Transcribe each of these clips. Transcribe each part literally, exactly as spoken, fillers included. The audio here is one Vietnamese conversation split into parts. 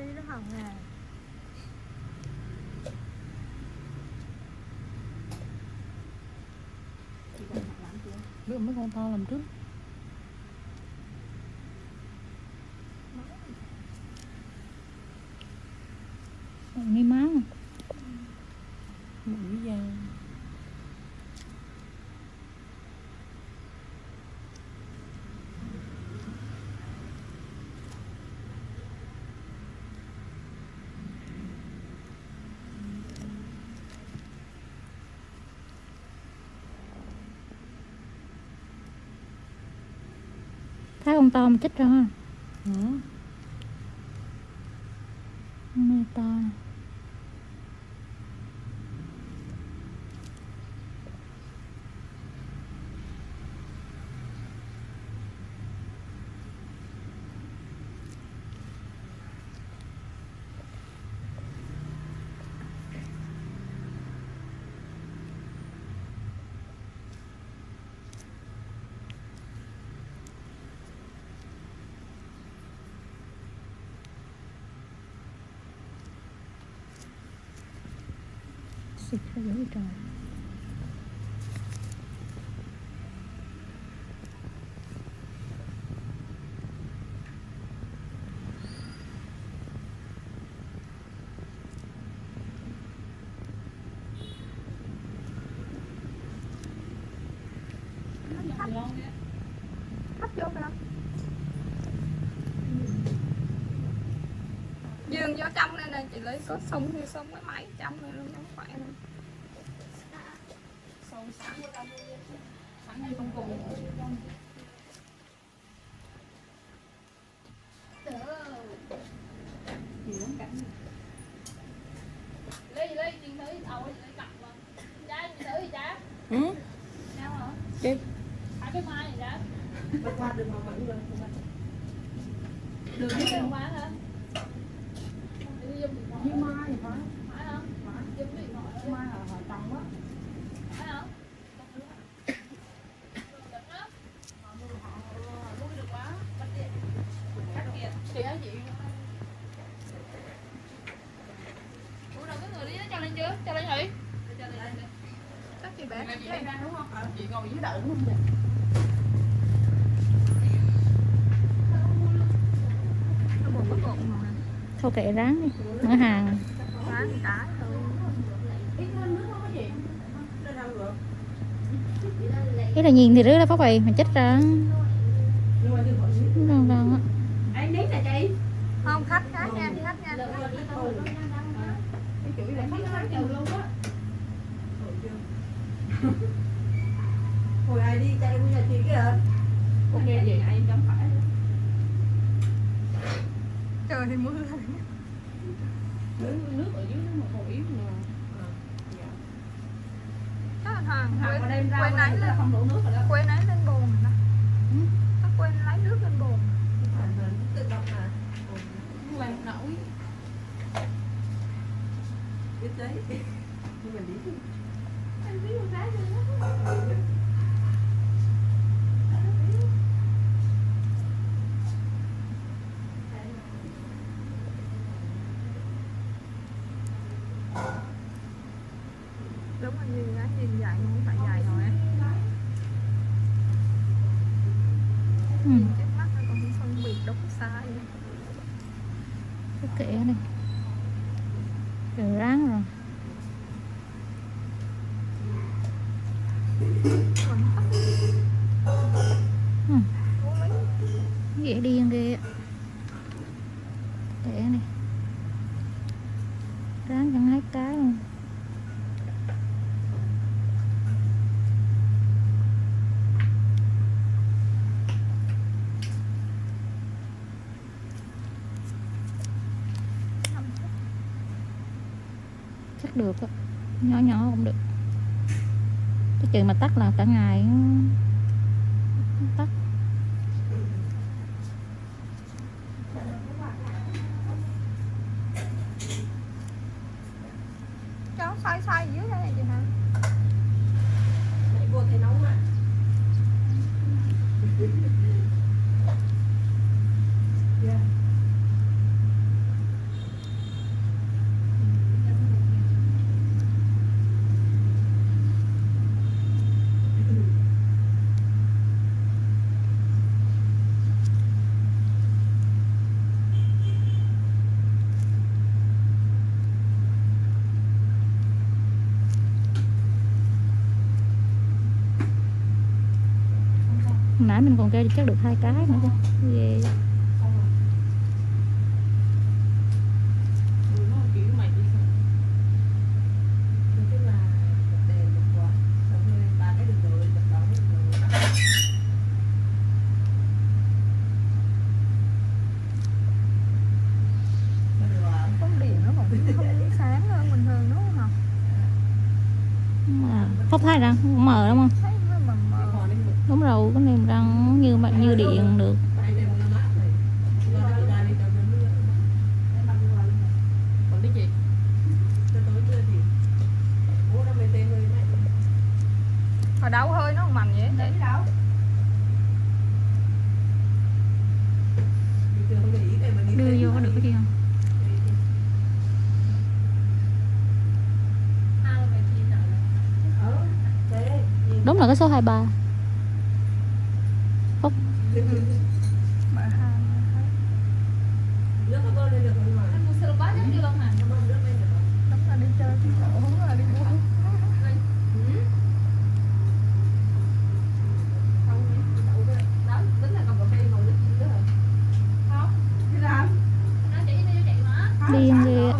nó hồng à. Biết mấy con to làm trước. Nghi má không? Mũi da. Thấy con to mà chích ra ha. Ừ. Này to. Xịt ra dữ trời. Hấp vô phải không? Dương vô trong đây nè, chị lấy có xong thì xong cái máy trong này luôn, không phải nữa. Sâu sẵn sẵn đây không cùng. Lấy lấy chuyện thấy đầu lấy cặp mà. Trái chị thử gì trái? Ừ. Sao hả? Chị. Hai cái mai gì đó. Bác qua đường mà vẫn được. Đường cái đường qua hả? Như mai thì phải. Phải hả? Phải. Dùng điện thoại. Mai là họ trồng á. Phải hả? Chị hả chị? Ủa đâu cái người đi đó cho lên chưa? Cho lên thử. Chắc chị bé chị ra đúng không? À, chị ngồi dưới đợi đúng không vậy? Nó buồn bất ổn mà. Thôi kệ ráng đi. Ở hàng. Ráng thì đá thôi. Cái là nhìn thì rứa ra phát bì mà chết ra. Đâu đâu á. Anh nít nè chị. Không, khách khách nha, khách nha. Cái chuỗi là khách khách chờ luôn á. Hồi ai đi chạy bây giờ chị kìa. Ok vậy ai chẳng phải. Trời thì mưa. Nước nước ở dưới nó mà còn yếu mà. Chắc là thằng Quên quên quên lấy lên không đổ nước rồi đó. quên lấy lên bồn rồi đó. Nó quên lấy nước lên bồn. Tự động mà. Quên nổi. Biết đấy. Nhưng mà đi. Anh biết một cái rồi đó. Đúng là nhìn á, nhìn dài không phải dài rồi á. Ừ. Trước mắt nó còn không phân biệt đúng sai. Cái kệ này. Rồi ráng rồi. Ừ. Ghẻ điên ghê á. Kệ này. Ráng chẳng hết cá luôn. Chắc được á. Nhỏ nhỏ cũng được. Cái chuyện mà tắt là cả ngày tắt. Cháu xoay xoay dưới đây này chị hả? Mày vô thấy nóng mà. Yeah. nãy mình còn kêu chắc được hai cái nữa chứ. Ghê. Không thấy răng không mờ đúng không? Đúng rồi, cái niềm răng như mà như điện được. Hồi đâu hơi nó không mạnh vậy? Để đâu? Đưa vô có được cái gì không? Đúng là cái số hai mươi ba. Phúc. Điên ghê.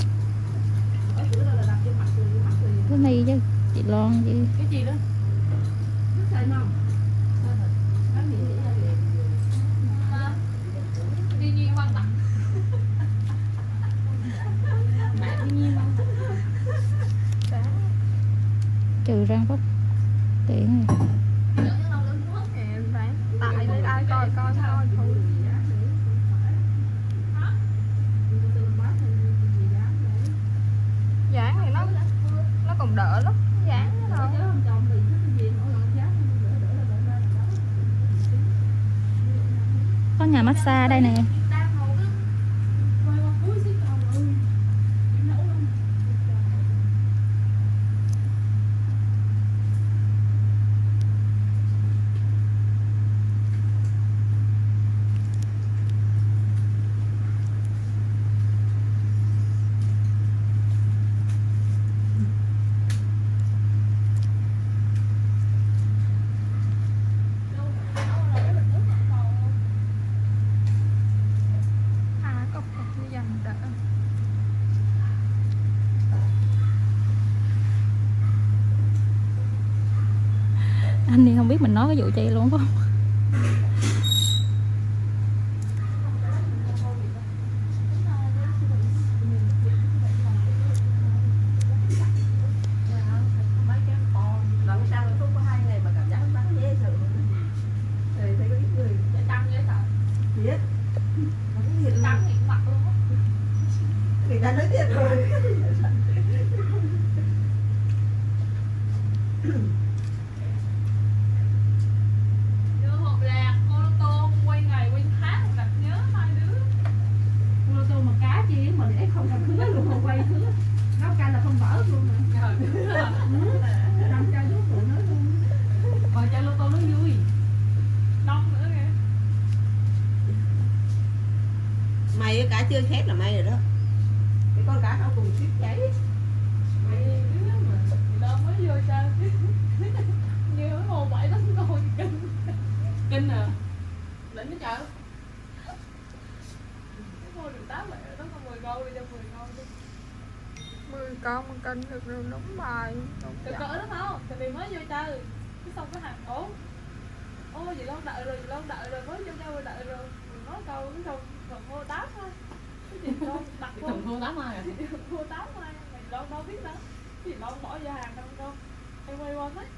Cái này chứ chị Loan chị. Cái gì đó? Nước sôi không? Đi Nhi quan tặng. Mẹ đi Nhi không? Trừ răng Phúc. Tiện này. Tại đây ai coi coi thôi thôi. Dán thì nó nó còn đỡ lắm, dán thôi. Có nhà massage đây nè. Anh đi không biết mình nói cái vụ chị luôn phải không? Người ta nói thiệt rồi. Không cần khứa luôn, không quay khứa. Nấu canh là không vỡ luôn mà. Làm cho đứa tụi nó luôn. Mà cho lô tô nó vui. Đông nữa kìa. Mày cá chưa khét là may rồi đó. Cái con cá không cùng xíp cháy. Mày đứa mà đâu mới vô sao. Như cái hồ vậy đó cũng còn kinh. Kinh à. Đỉnh nó trời. Mua được tám vậy đó, có mười con đi cho mười con đi. mười con một cân được rồi, đúng bài đúng Được cỡ đó không? Tại vì mới vô chơi. Cái xong cái hàng ố. Ô dì Loan đợi rồi, dì Loan đợi rồi, mới vô chơi đợi rồi. Mình nói câu cái xong còn mua tám thôi. Cái gì Loan đặt vô. Thằng mua tám ai à? Mua tám ai, mày Loan đâu biết đâu. Cái gì Loan bỏ vô hàng đâu đâu. Em quay qua nói.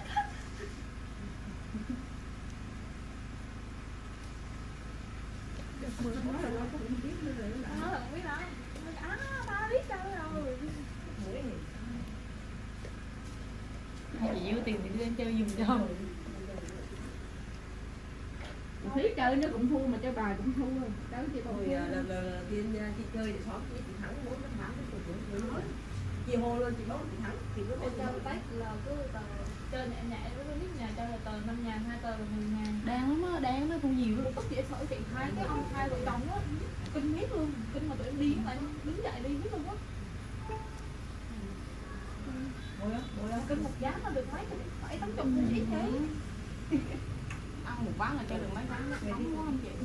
mười con rồi nó cũng biết nữa rồi nó Nó là không biết đâu. À, ba biết sao rồi. Hai chị yêu tiền thì đưa em chơi giùm cho. Thí chơi nó cũng thua mà chơi bài cũng thua. Đó chị còn là là tiên chị chơi để xóm chị thắng bốn năm tháng cái cuộc cũng nói. Chị hô lên chị báo chị thắng thì có Em chơi bác là cứ tờ chơi nhẹ nhẹ với biết nhà chơi là tờ năm ngàn, hai tờ là mười ngàn. đang lắm á, đang nó không nhiều Một tất dễ sợ chị hai cái ông hai vợ chồng á, kinh biết luôn, kinh mà tụi em đi lại đứng dậy đi biết luôn á. Bôi á, bôi á. Kinh một giá mà được mấy bảy tám chục cũng ít thế. Ăn một ván là chơi được mấy ván nó thắng quá không chị.